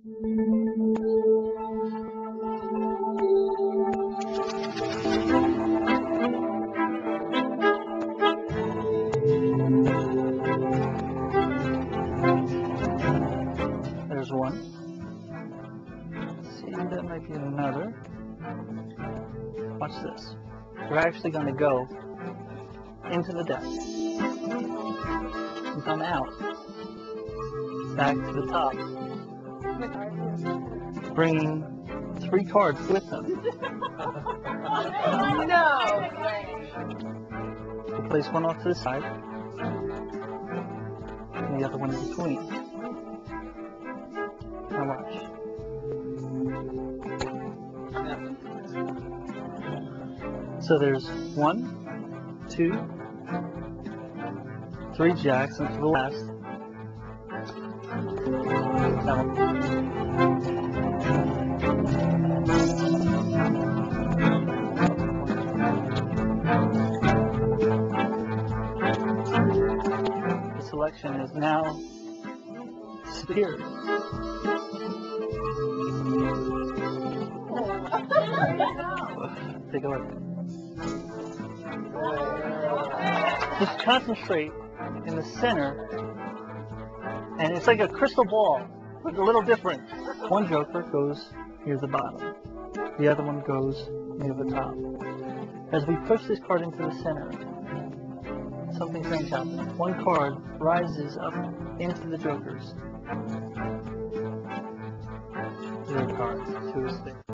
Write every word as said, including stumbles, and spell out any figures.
There's one. Let's see, that might be another. Watch this. We're actually going to go into the deck and come out back to the top, bringing three cards with them. No way. We'll place one off to the side and the other one in between. Now watch. So there's one, two, three jacks, and for the last, that one. The selection is now disappeared. Take a look. Just concentrate in the center, and it's like a crystal ball, but a little different. One joker goes near the bottom, the other one goes near the top. As we push this card into the center, something strange happens. One card rises up into the jokers. Zero cards, two is there.